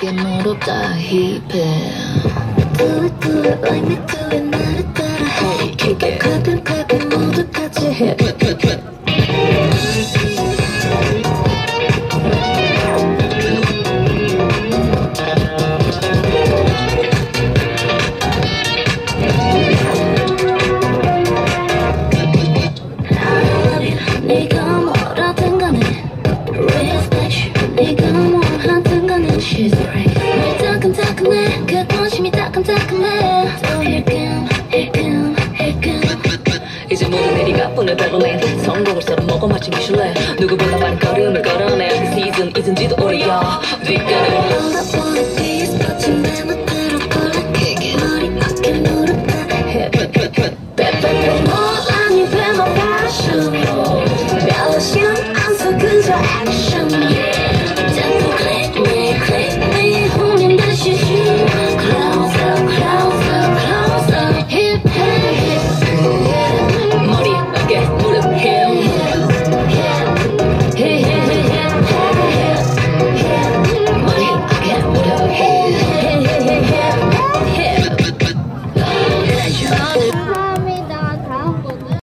내게 무릎 다 힙해. Do it, do it like me do it. 나를 따라 해. Kick it, clap it, clap it. 모두 같이 해.